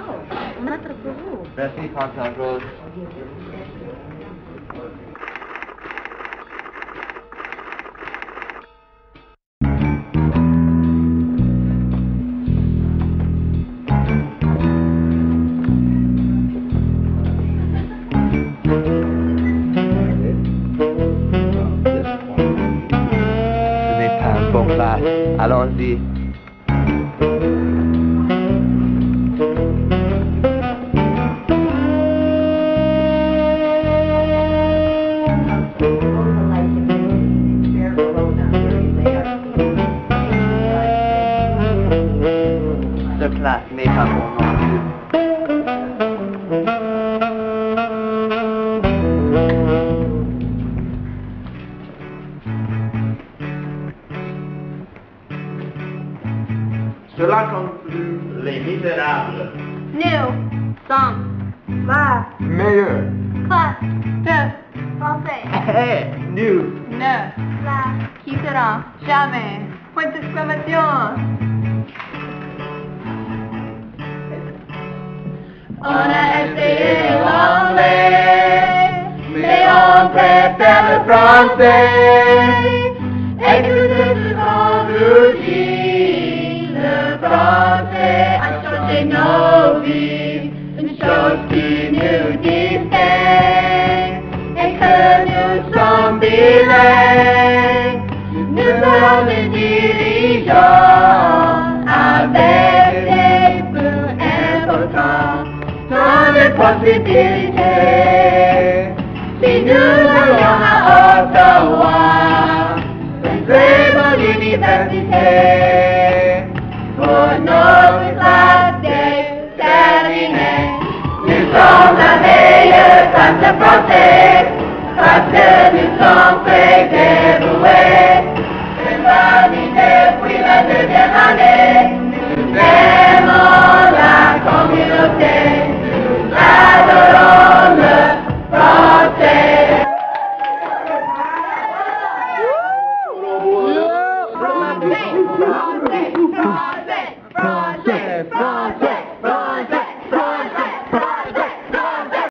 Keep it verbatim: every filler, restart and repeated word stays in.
on a trop beau. Merci, Quentin Rose. Ce n'est pas un bon classe. Allons-y. Ce classe n'est pas bon non plus. Cela conclut Les Misérables. Nous sommes la Meilleure. classe de français. Hey, nous. Ne la quitterons jamais. Point d'exclamation. On a essayé l'anglais, mais on préfère le français. Et tout ce qu'on nous dit, le français a changé nos vies. Une chose qui nous distingue est que nous sommes bilingues. Nous serons les dirigeants avec des buts importants. Tant de possibilités. Si nous allions à Ottawa, une très bonne université.